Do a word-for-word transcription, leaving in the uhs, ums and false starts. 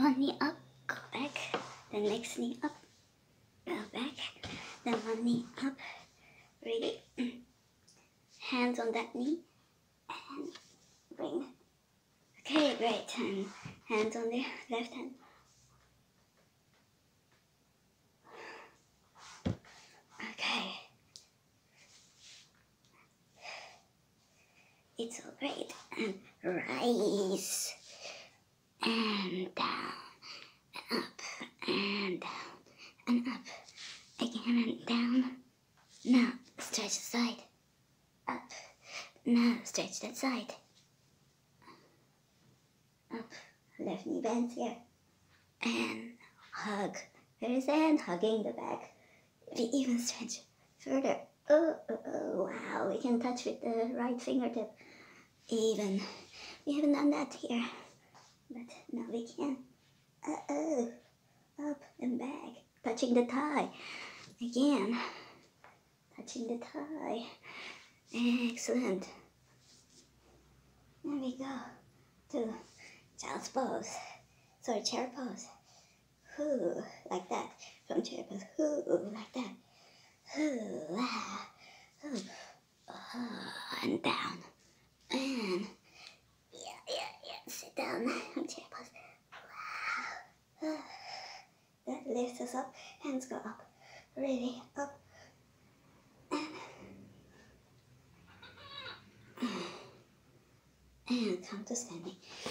one knee up, go back, then next knee up, go back, then one knee up, really, hands on that knee, and bring, okay, great, and hands on the left hand, okay, it's all great, and rise, and down, and up, and down, and up, again, and down, now, stretch the side, up, now, stretch that side, up, left knee bends here, and hug, there's hand, hugging the back, we even stretch further, oh, oh, oh, wow, we can touch with the right fingertip, even, we haven't done that here, but now we can, uh-oh, up and back, touching the thigh, again, touching the thigh, excellent, there we go, to child's pose, sorry, chair pose, Ooh, like that, from chair pose, Ooh, like that, Ooh, ah, Ooh, oh, and down, and yeah, yeah, yeah, sit down, chair pose, wow, that lifts us up, hands go up, really up, and, and come to standing,